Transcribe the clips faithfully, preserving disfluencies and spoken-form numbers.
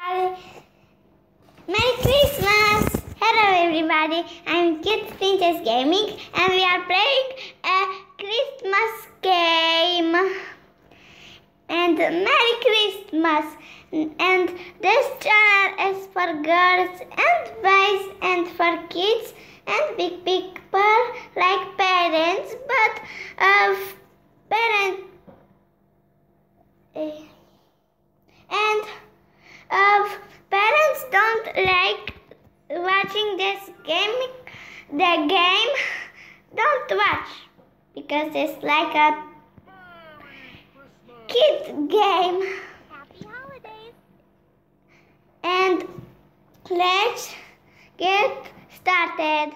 Merry Christmas! Hello everybody, I'm Kids Princess Gaming and we are playing a Christmas game. And Merry Christmas! And this channel is for girls and boys and for kids and big people like parents, but uh, parents uh, and uh, parents don't like watching this game. The game don't watch because it's like a kid game. Happy holidays! And let's get started.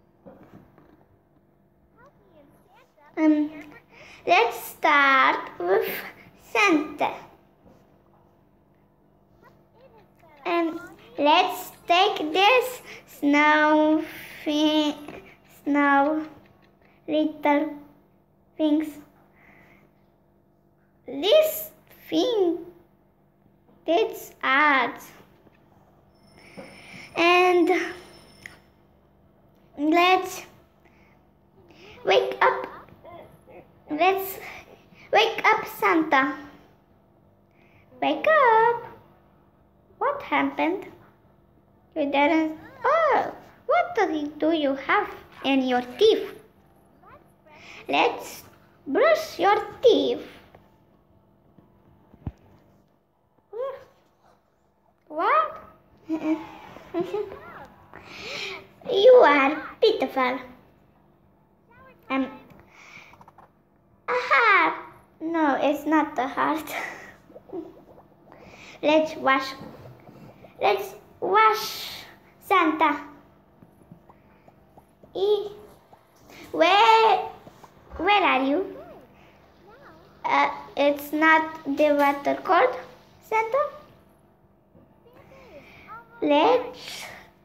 Um, let's start with Santa. And let's take this snow, fi- snow little things. This thing, it's art. And let's wake up. Let's wake up, Santa. Wake up. What happened? You didn't. Oh, what do you have in your teeth? Let's brush your teeth. What? You are beautiful. Um, a heart. No, it's not a heart. Let's wash. Let's wash Santa. E. Where, where are you? Uh, it's not the water cold, Santa. Let's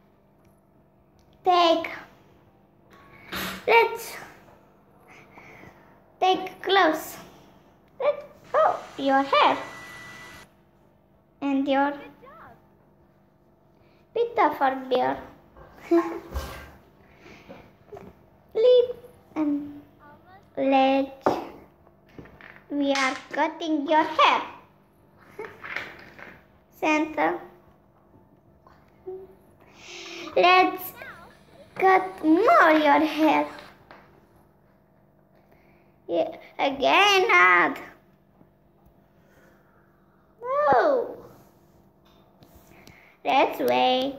take. Let's take clothes. Let's, oh, your hair and your beautiful beard. Lead and let's. We are cutting your hair, Santa. Let's cut more your hair. Yeah, again, add. No. Let's wait.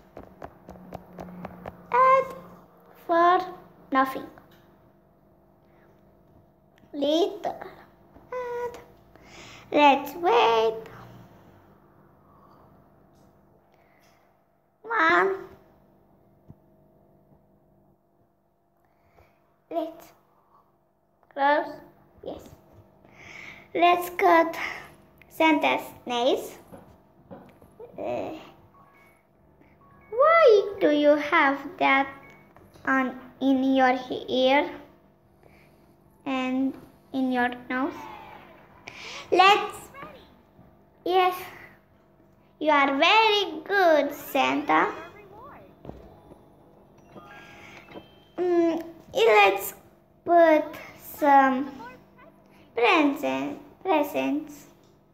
Add for nothing. Later. Add. Let's wait. One. Let's close. Yes. Let's cut Santa's nails. Uh, why do you have that on in your ear and in your nose? Let's. Yes. You are very good, Santa. Mm, let's put some present, presents.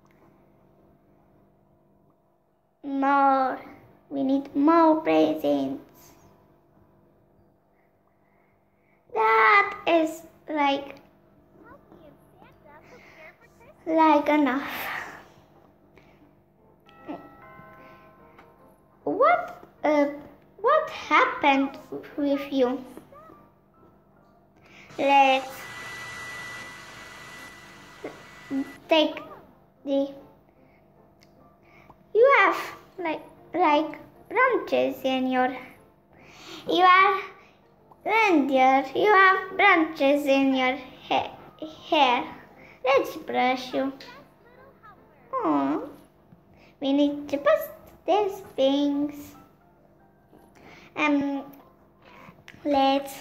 More. We need more presents. That is like, like enough. What, uh, what happened with you? Let's take the. You have like like branches in your. You are reindeer. You have branches in your ha hair. Let's brush you. Oh, we need to put these things. Um, let's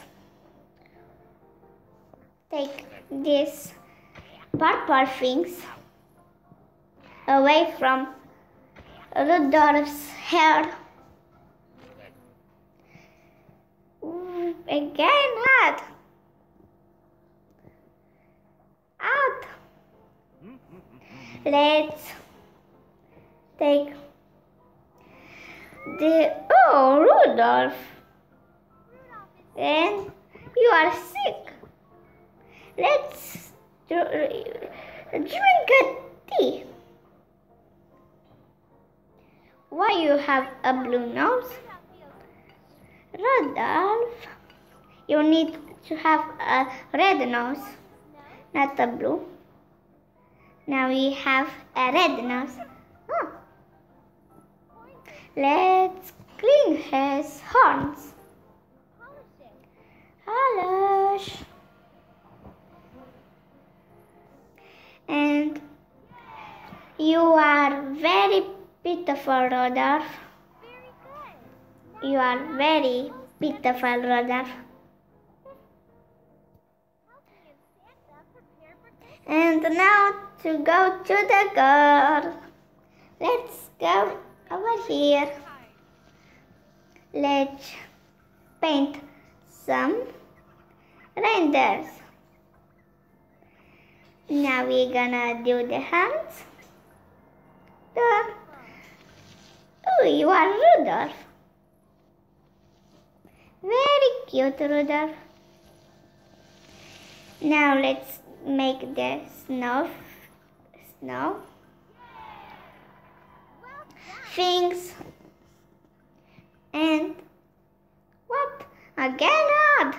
take these purple things away from Rudolph's hair. Ooh, again, out. Out. Let's take the oh Rudolph. And you are sick. Let's drink a tea. Why you have a blue nose? Rudolph, you need to have a red nose, not a blue. Now we have a red nose. Oh. Let's clean his horns. Polish. And you are very beautiful, Rudolph. You are very beautiful, Rudolph. And now to go to the girl. Let's go over here. Let's paint some reindeers. Now we're gonna do the hands. The oh, you are Rudolph. Very cute, Rudolph. Now let's make the snow, snow things. And what? Again add.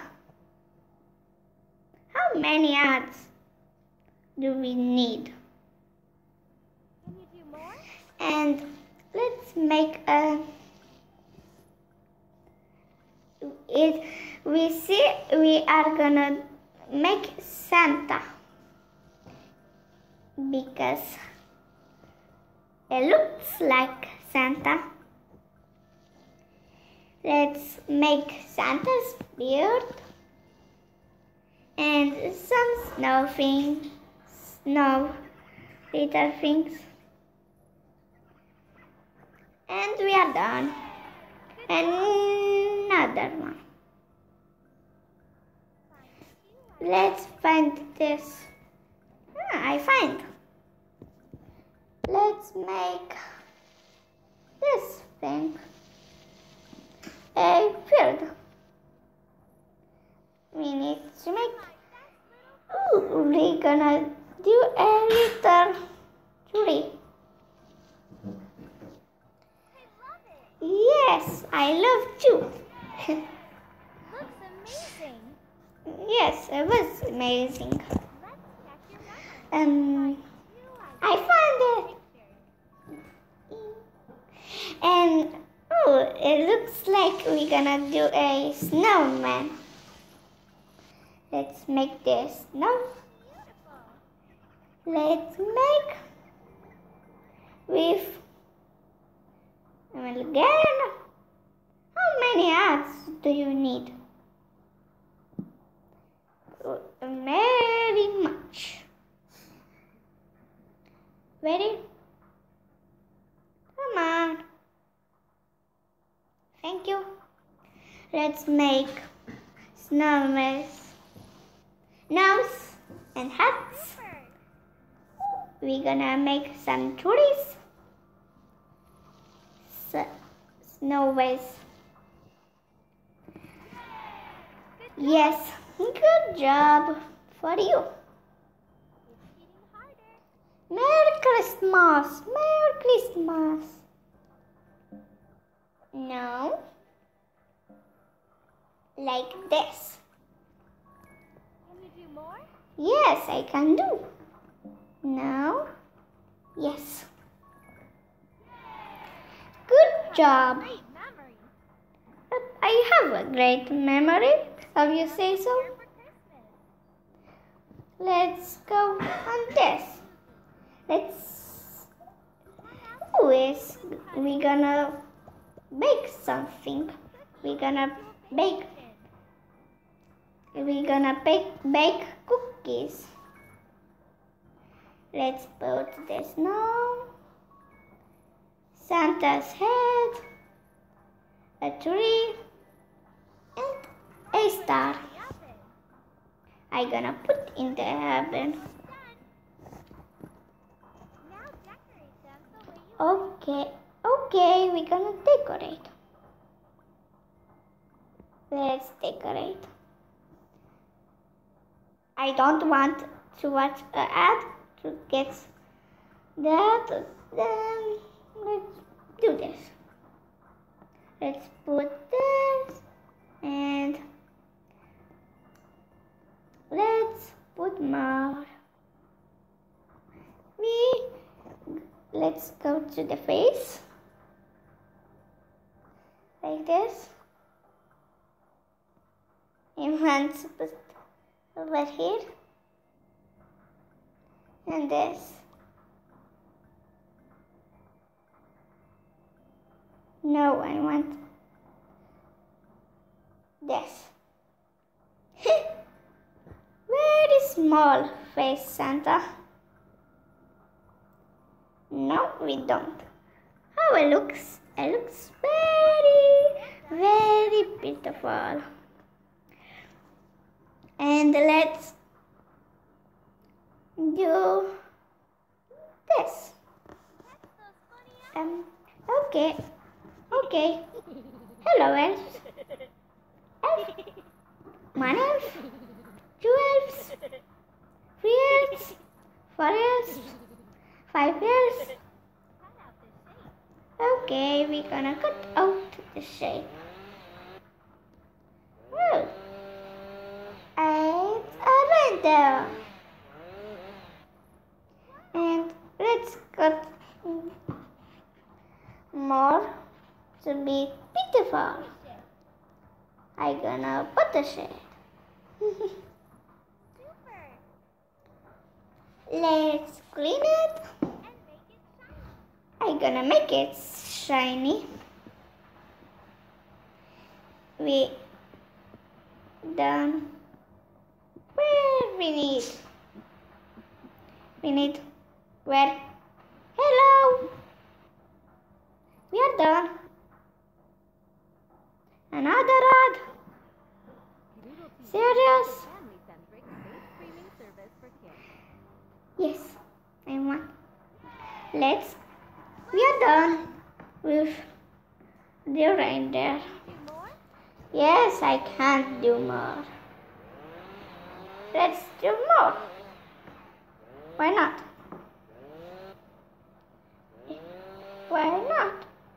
How many ads do we need? Can you do more? And let's make a it we see we are gonna make Santa because it looks like Santa. Let's make Santa's beard and some snow things, snow little things. And we are done. Another one. Let's find this. Ah, I find. Let's make this thing a field. We need to make. Ooh, we're gonna do a little tree. Yes, I love too. Looks amazing. Yes, it was amazing. Let's check your memory. Um, You, I found it. And oh, it looks like we're gonna do a snowman. Let's make this snow. Let's make with well, again. How many ads do you need? Very much. Ready? Come on. Thank you. Let's make snowmen, nose and hats. We're gonna make some trees. So, snow ways. Yes, good job for you. It's getting harder. Merry Christmas! Merry Christmas! No. Like this. Can you do more? Yes, I can do. No. Yes. Good job. Great memory. I have a great memory. Have you say so? Prepare for Christmas. Let's go on this. Let's. Who is we gonna bake something? We're gonna bake. We're gonna bake bake cookies. Let's put the snow, Santa's head, a tree, and a star. The oven. I'm gonna put in the oven. Done. Now decorate them the way you Okay, okay, we're gonna decorate. Let's decorate. I don't want to watch an ad to get that. Then let's do this. Let's put this and let's put more. We let's go to the face like this. And one's put over here and this. No, I want this. Very small face, Santa. No, we don't. How it looks? It looks very, very beautiful. And let's do this. Um, okay, okay. Hello, elves. Elf. One elf. Two elves. Three elves. Four elves. Five elves. cut out the shape. Okay, we're gonna cut out the shape. Oh, it's a reindeer. And let's cut more to be beautiful. I'm gonna put the shade. Super. Let's clean it. And make it shiny. I'm gonna make it shiny. We done. Where we need? We need where? Hello. We are done. Another rod. Serious? Family-centric space streaming service for kids. Yes, I want. Let's. We are done with the reindeer. Do more? Yes, I can't do more. Let's do more. Why not? Why not?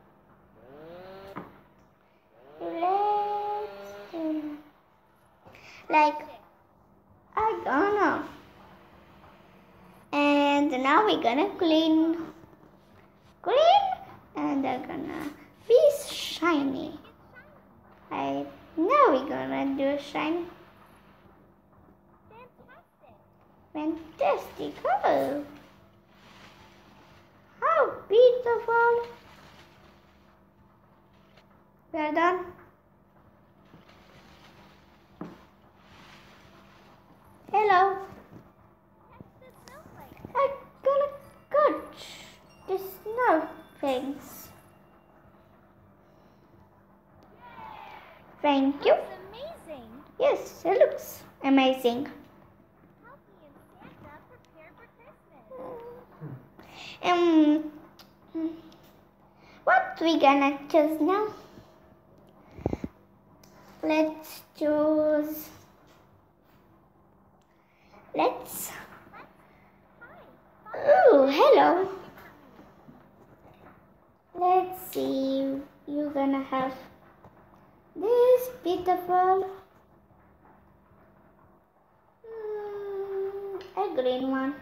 Let's do like I gonna. And now we're gonna clean, clean, and they're gonna be shiny. I now we're gonna do shiny. Fantastic. Fantastic! Oh, how beautiful! We are done. Hello. Catch the snowflake. I'm gonna catch the snow things. Thank you. That's amazing. Yes, it looks amazing. Healthy and Santa prepared for Christmas. Um, what we gonna choose now? Let's choose. Let's. Oh, hello. Let's see. You're gonna have this beautiful mm, a green one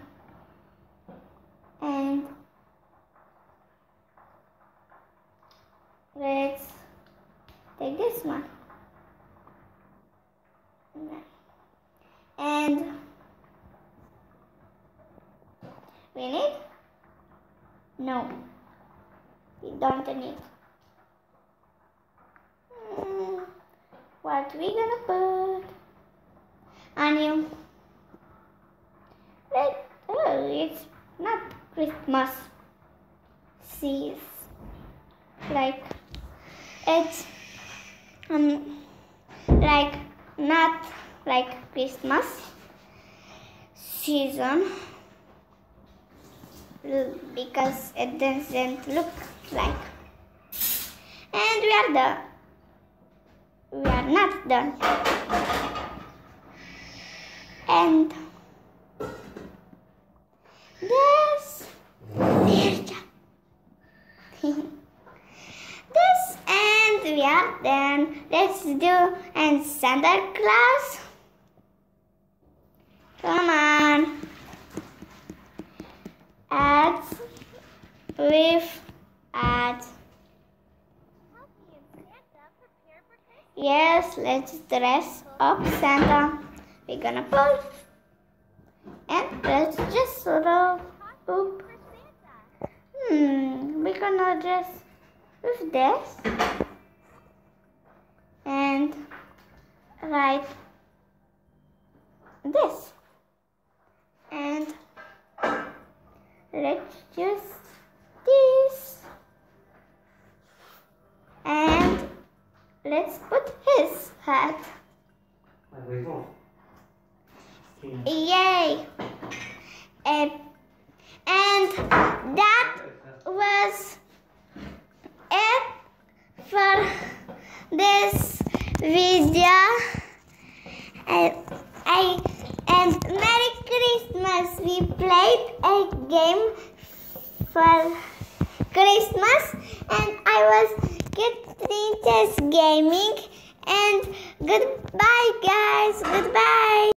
and let's take this one and we need no we don't need Hmm, what we gonna put on you? Let, oh, it's not Christmas season. like it's um like not like Christmas season because it doesn't look like. And we are done. We are not done. And this, this, and we are done. Let's do and Santa Claus. Come on. Add with add. Yes, let's dress up Santa. We're gonna pull and let's just sort of oop. Hmm, we're gonna dress with this and write this and let's just this and let's put his hat. Yay! And, and that was it for this video. I, I and Merry Christmas! We played a game for Christmas, and I was Kid Princess Gaming. And goodbye, guys. Goodbye.